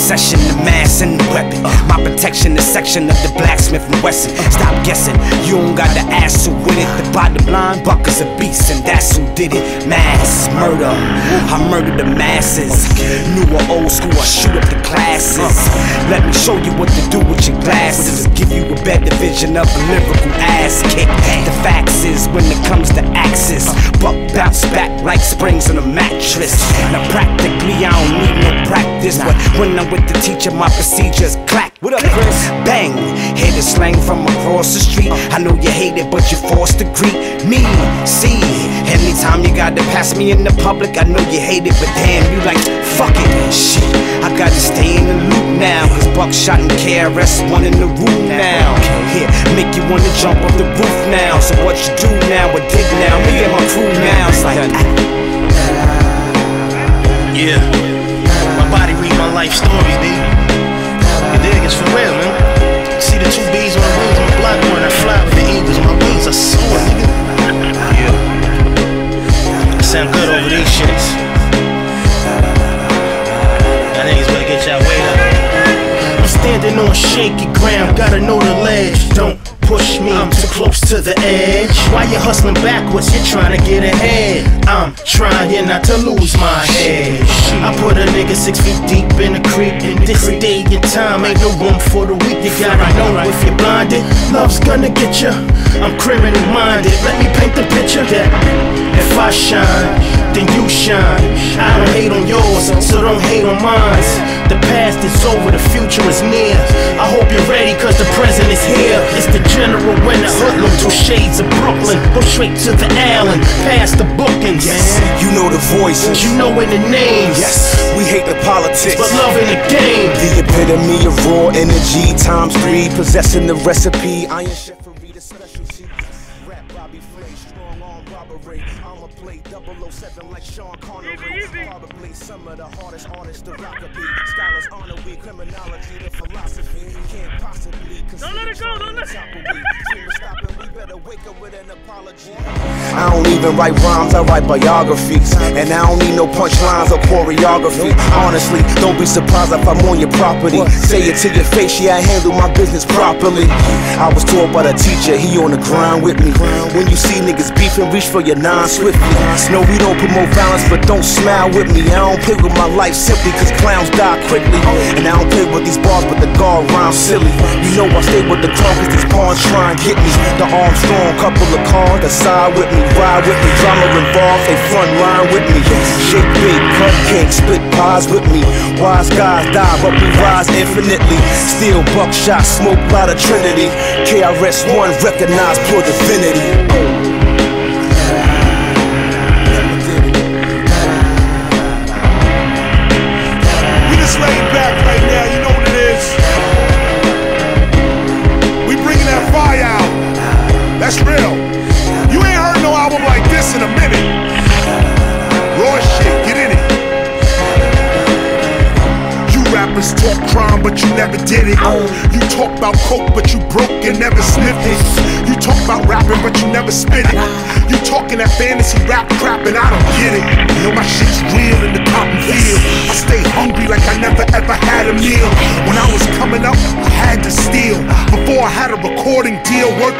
succession, the mass and the weapon. My protection, the section of the blacksmith and Wesson. Stop guessing, you don't got the ass who with it. The bottom line, Bucker's a beast, and that's who did it. Mass murder, I murder the masses. New or old school, I shoot up the classes. Let me show you what to do with your glasses. Give you a better vision of a lyrical ass kick. The facts is, when it comes to axes, Buck bounce back like springs on a mattress. Now practically I don't need no practice, but when I'm with the teacher my procedures clack. What up, Chris? Bang, hear the slang from across the street. I know you hate it, but you're forced to greet me. See, anytime you gotta pass me in the public, I know you hate it, but damn, you like, fuck it. Shit, I gotta stay in the loop now, cause Buckshot and KRS one in the room now. Here, make you wanna jump off the roof now. So what you do now, or dig now, me and my crew now. It's like, yeah, my body read my life story, baby. You dig? It's for real, man. See the two bees on the wings on the block when I fly with the eagles. My wings are soaring, nigga. Yeah. I sound good over these shits. Y'all niggas better get y'all weight up. I'm standing on shaky ground, gotta know the ledge. Don't push me, I'm too close to the edge. Why you hustling backwards? You're trying to get ahead. I'm trying not to lose my head. I put a nigga 6 feet deep in the creek. In this day and time ain't no room for the weak. You gotta know if you're blinded, love's gonna get you. I'm criminal minded, let me paint the picture that if I shine, then you shine. I don't hate on yours, so don't hate on mine. The past is over, the future is near. I hope you're ready, cause the present is here. It's the general when the hoodlum, 2 shades of Brooklyn. Go straight to the Allen, past the bookings. yes, you know the voices, You know in the names. yes, we hate the politics, But love in the game. the epitome of raw energy times 3, possessing the recipe. Iron Chef for the specialty. Rap Bobby Flay, strong arm robbery. I'ma play 007 like Sean Connery. Probably some of the hardest artists to rock a beat. Scholars honor we, criminology the philosophy. Can't possibly Don't let it go, don't let it go. We better wake up with an apology. I don't even write rhymes, I write biographies. And I don't need no punchlines or choreography. Honestly, don't be surprised if I'm on your property. Say it to your face, yeah, I handle my business properly. I was taught by the teacher, he on the grind with me. When you see niggas beefing, reach for your 9 swiftly. No, we don't promote violence, but don't smile with me. I don't play with my life simply cause clowns die quickly. And I don't play with these bars, but the guard rhymes silly. You know I stay with the crowd cause these pawns try and get me. The Armstrong, couple of cars that side with me, ride with me, drama involved, they front line with me. Shake big, cut cake, split pies with me. Wise guys die, but we rise infinitely. Still Buckshot, smoke by the Trinity. KRS-One, recognized pure divinity. Laid back right now, you know what it is. We bringing that fire out. That's real. You ain't heard no album like this in a minute. Raw shit, get in it. You rappers talk crime, but you never did it. You talk about coke, but you broke and never sniffed it. You talk about rapping, but you never spit it. You talking that fantasy rap crap, and I don't get it. You know my shit's real in the cotton field. I stay hungry like I never ever had a meal. When I was coming up, I had to steal. Before I had a recording deal, work